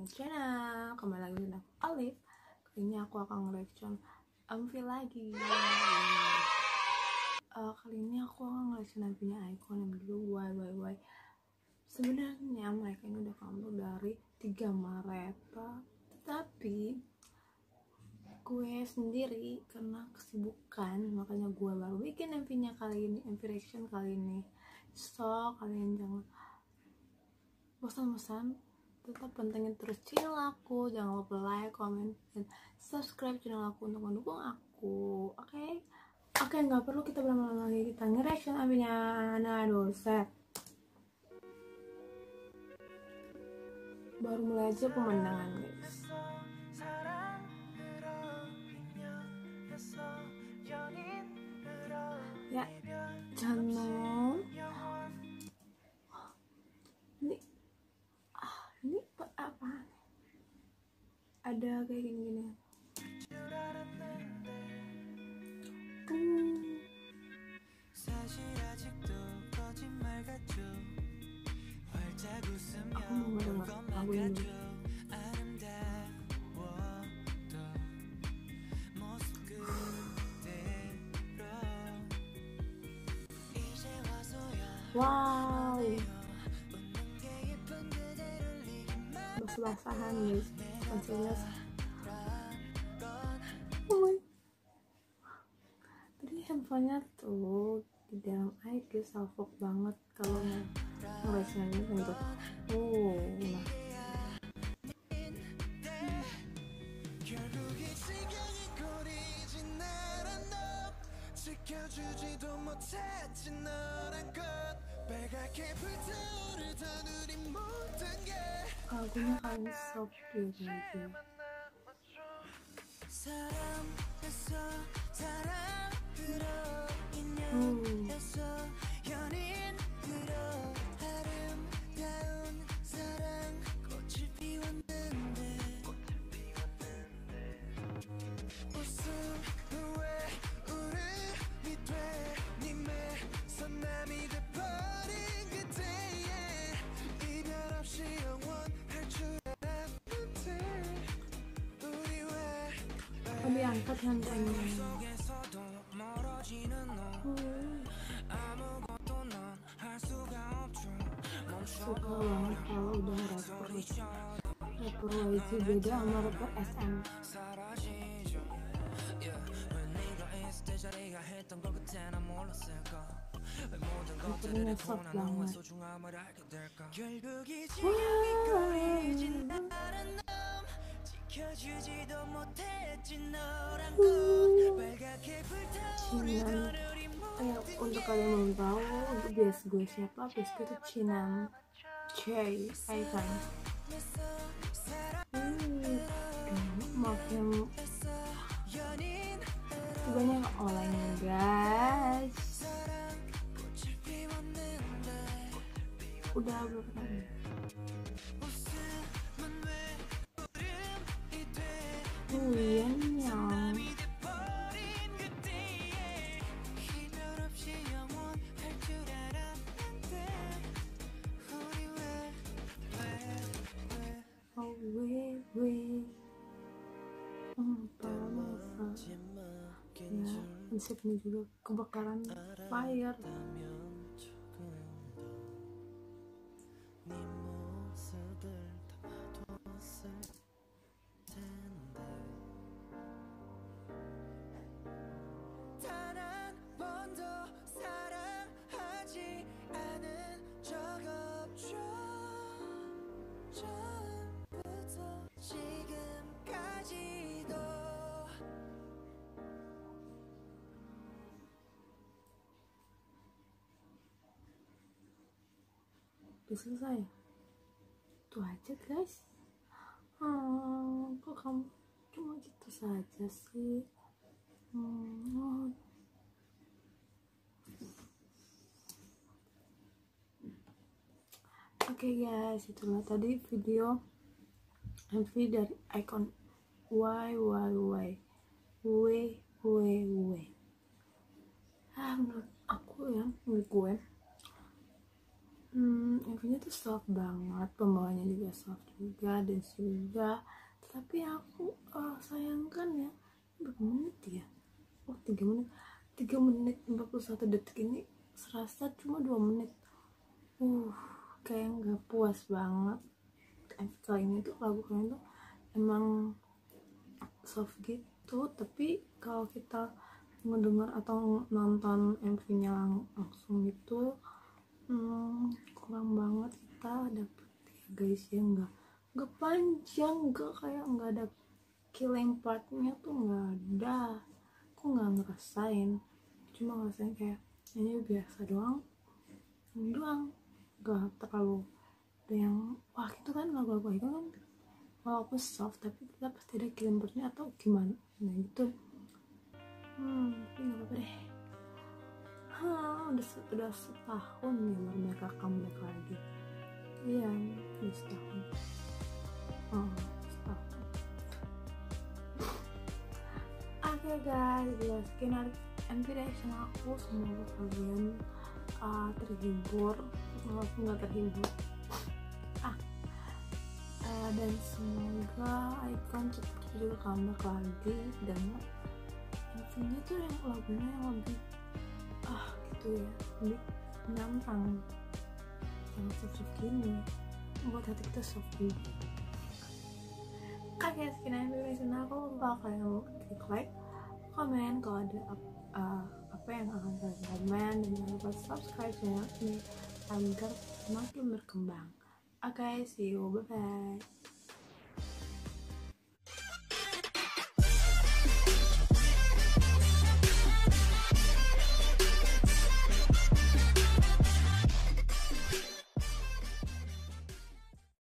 channel. Kembali lagi dengan aku Alif. Kali ini aku akan nge-reaction MV lagi. Kali ini aku akan nge-reaction MV-nya iKON yang dulu Why. Sebenarnya mereka ini udah comeback dari 3 Maret, tetapi gue sendiri karena kesibukan makanya gue baru bikin MV-nya kali ini, MV reaction kali ini. So kalian jangan bosan-bosan, tetap pantengin terus channel aku, jangan lupa like, comment, dan subscribe channel aku untuk mendukung aku. Oke, nggak perlu kita berlama-lama lagi, kita nge-reaction MV-nya. Nah, doset baru mulai aja pemandangan, guys. Ya, jangan ini apa? Ada kayak gini-gini. Aku mau denger lagu ini. Wow, basah-basahan guys, konsilis. Tadi handphonenya tuh di dalam air guys, salfok banget kalau ngereaction ini untuk nah. Lagunya kalian soft gitu. Diangkat handphonenya. Suka banget kalau udah rapper YG beda sama rapper SM. Rappernya soft banget. Untuk kalian belum tahu, untuk bias gue siapa, bias gue itu Cinam iKON. Makin banyak olehnya guys. Udah berapa kali? Ya, konsepnya juga kebakaran fire. Udah selesai, itu aja guys. Kok kamu cuma gitu saja sih? Oke guys, itulah tadi video MV dari iKON Why. Menurut aku ya, menurut gue MV-nya tuh soft banget, pembawanya juga soft juga, dance juga. Tapi aku sayangkan ya, berapa menit ya? 3 menit 41 detik ini serasa cuma 2 menit. Kayak nggak puas banget. Kali ini tuh lagu kalian tuh emang soft gitu, tapi kalau kita ngedengar atau nonton MV-nya langsung gitu kurang banget kita dapet ya guys ya. Nggak panjang, nggak ada killing partnya tuh nggak ada. Aku nggak ngerasain, cuma ngerasain kayak ini biasa doang nggak terlalu ada yang wah gitu kan. Lagu-lagu itu kan walaupun soft tapi kita pasti ada killing partnya atau gimana nah gitu. Tapi nggak apa-apa deh. Udah setahun ya baru mereka comeback lagi. Iya, udah setahun. Setahun. Oke guys, ya sekian MV reaction aku. Semoga kalian terhibur walaupun nggak terhibur. Dan semoga iKON cepat juga comeback lagi dengan MV-nya tuh yang lagunya yang lebih gitu ya, lebih menantang, yang soft gini buat hati kita soft juga. Oke, sekian reaction aku. Lupa kalian klik like, komen kalau ada apa yang akan kalian komen, dan jangan lupa subscribe channel ini agar semakin berkembang. Oke, see you, bye bye.